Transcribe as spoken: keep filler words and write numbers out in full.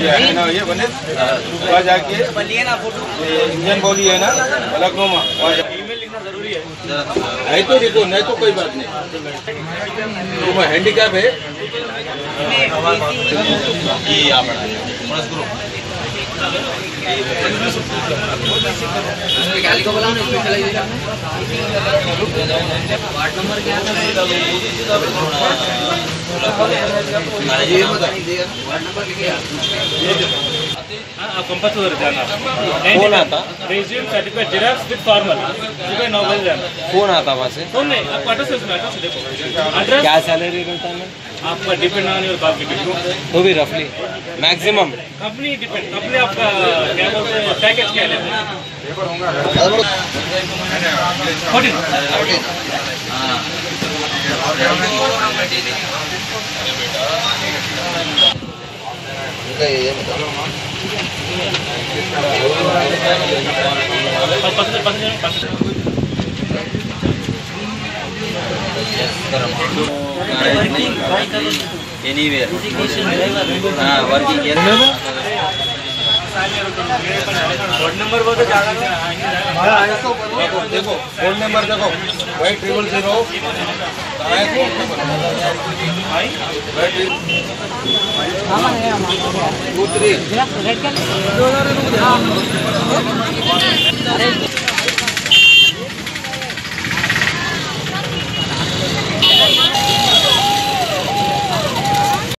है ना ये बने वहाँ जाके इंजन बॉडी है ना लखनऊ में ईमेल लिखना जरूरी है। नहीं तो लिखो, नहीं तो कोई बात नहीं। तो हैंडीकैप है गाली को बुलाओ ना, इसमें चला जाएगा। वार्ड नंबर क्या था? वार्ड नंबर लिखिए। आप कंपस उधर जाना। कौन आता? Resume certificate xerox with formal सुबह नौ बजे जाना। कौन आता वहाँ से? फोन नहीं, आपको एड्रेस उसमें एड्रेस देखो एड्रेस। क्या सैलरी मिलता है? आपका डिपेंड ऑन योर क्वालिफिकेशन। तो भी रफली मैक्सिमम कंपनी डिपेंड, कंपनी आपका क्या बोलते हैं पैकेज क्या लेते हैं? फोर्टीन एनीवेयर हाँ वर्किंग फोन नंबर बोलते ज़्यादा देखो देखो फोन नंबर देखो वही ट्रिपल जीरो टू थ्री अरे